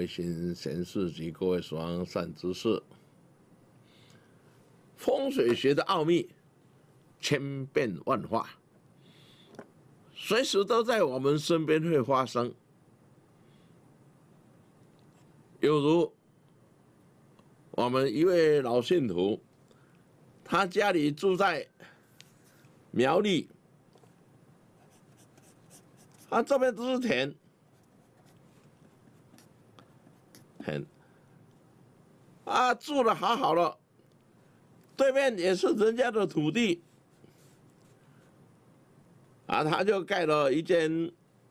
星显示及各位所望善知识，风水学的奥秘千变万化，随时都在我们身边会发生。有如我们一位老信徒，他家里住在苗栗，这边都是田，住的好好了，对面也是人家的土地，他就盖了一间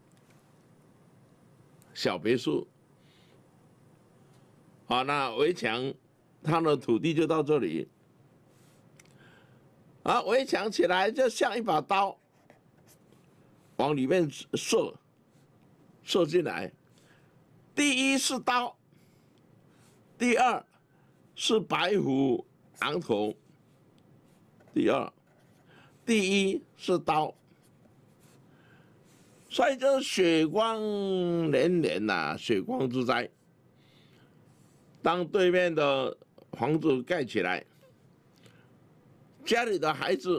小别墅，那围墙，他的土地就到这里，围墙起来就像一把刀，往里面射进来。第一是刀，第二是白虎昂头。第一是刀，所以就是血光连连呐，血光之灾。当对面的房子盖起来，家里的孩子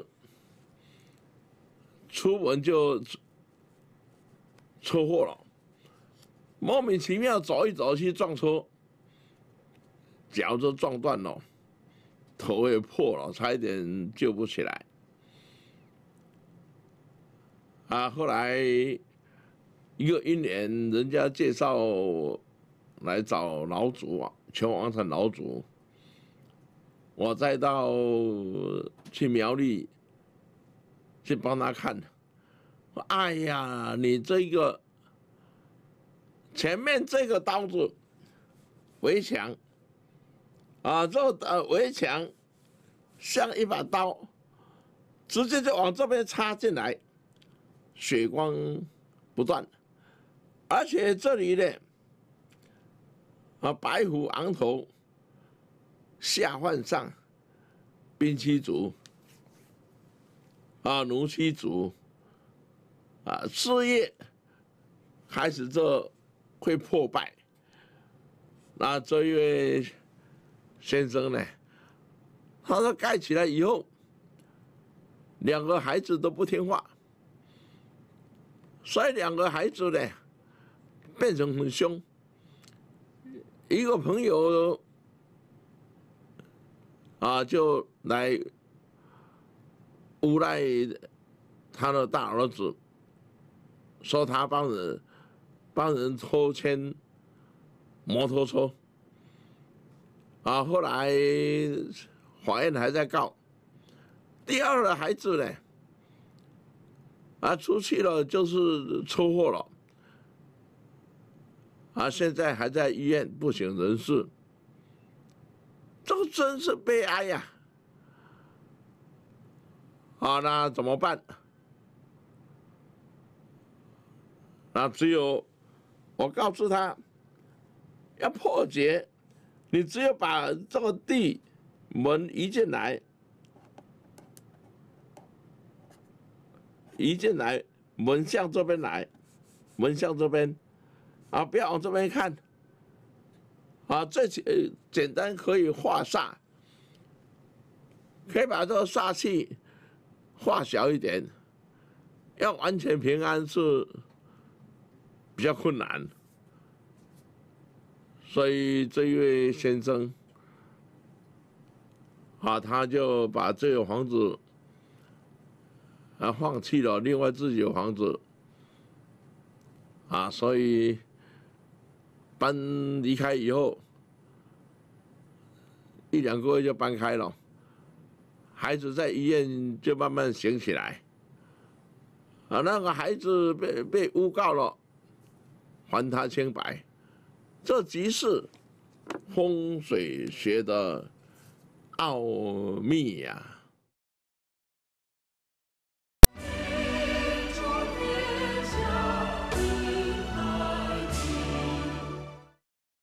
出门就车祸了，莫名其妙走一走去撞车，脚就撞断了，头也破了，差一点救不起来。后来一个因缘，人家介绍来找老祖全王禅老祖，我再到去苗栗去帮他看。哎呀，你这个前面这个刀子围墙这围墙像一把刀，直接就往这边插进来，血光不断，而且这里呢白虎昂头，下犯上，兵七族奴七族事业开始就会破败。那这一位先生呢，他说盖起来以后，两个孩子都不听话，所以两个孩子呢变成很凶。一个朋友就来诬赖他的大儿子，说他帮人偷牵摩托车，后来法院还在告。第二个孩子呢，出去了就是车祸了，现在还在医院不省人事，这个真是悲哀呀！那怎么办？那只有我告诉他，要破解，你只有把这个地门移进来，门向这边来，门向这边，不要往这边看，最简单可以化煞，可以把这个煞气化小一点，要完全平安是比较困难。所以这一位先生他就把这个房子放弃了，另外自己的房子所以离开以后1、2个月就搬开了，孩子在医院就慢慢醒起来，那个孩子被诬告了，还他清白。这即是风水学的奥秘呀。